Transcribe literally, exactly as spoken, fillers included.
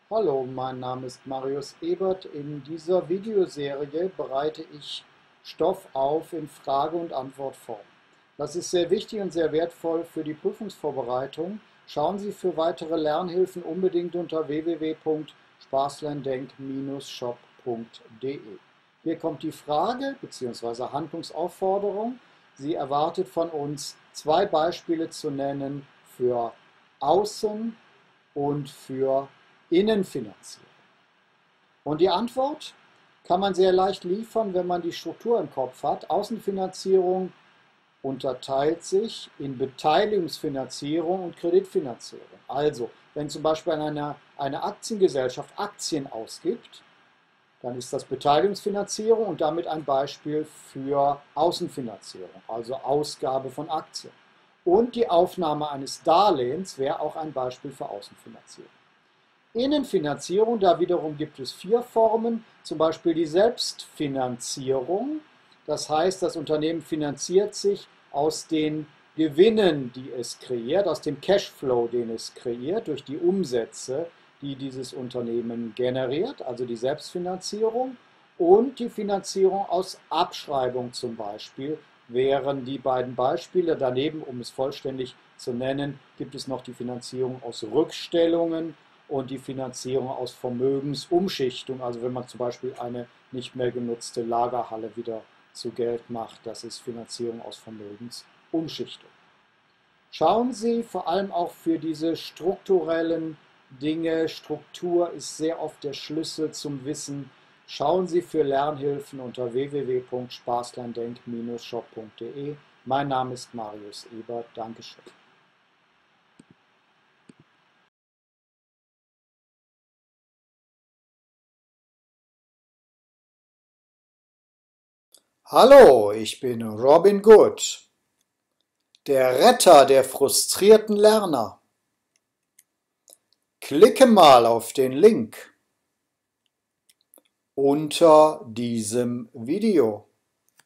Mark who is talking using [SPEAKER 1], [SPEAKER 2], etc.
[SPEAKER 1] Hallo, mein Name ist Marius Ebert. In dieser Videoserie bereite ich Stoff auf in Frage- und Antwortform. Das ist sehr wichtig und sehr wertvoll für die Prüfungsvorbereitung. Schauen Sie für weitere Lernhilfen unbedingt unter w w w punkt spaßlerndenk shop punkt de. Hier kommt die Frage bzw. Handlungsaufforderung. Sie erwartet von uns, zwei Beispiele zu nennen für Außen- und für Innenfinanzierung. Und die Antwort kann man sehr leicht liefern, wenn man die Struktur im Kopf hat. Außenfinanzierung unterteilt sich in Beteiligungsfinanzierung und Kreditfinanzierung. Also, wenn zum Beispiel eine, eine Aktiengesellschaft Aktien ausgibt, dann ist das Beteiligungsfinanzierung und damit ein Beispiel für Außenfinanzierung, also Ausgabe von Aktien. Und die Aufnahme eines Darlehens wäre auch ein Beispiel für Außenfinanzierung. Innenfinanzierung, da wiederum gibt es vier Formen, zum Beispiel die Selbstfinanzierung. Das heißt, das Unternehmen finanziert sich aus den Gewinnen, die es kreiert, aus dem Cashflow, den es kreiert, durch die Umsätze, die dieses Unternehmen generiert, also die Selbstfinanzierung, und die Finanzierung aus Abschreibung zum Beispiel wären die beiden Beispiele. Daneben, um es vollständig zu nennen, gibt es noch die Finanzierung aus Rückstellungen und die Finanzierung aus Vermögensumschichtung. Also wenn man zum Beispiel eine nicht mehr genutzte Lagerhalle wieder zu Geld macht, das ist Finanzierung aus Vermögensumschichtung. Schauen Sie vor allem auch für diese strukturellen Dinge. Struktur ist sehr oft der Schlüssel zum Wissen. Schauen Sie für Lernhilfen unter w w w punkt spaßlerndenk shop punkt de. Mein Name ist Marius Ebert. Dankeschön. Hallo, ich bin Robin Good, der Retter der frustrierten Lerner. Klicke mal auf den Link unter diesem Video.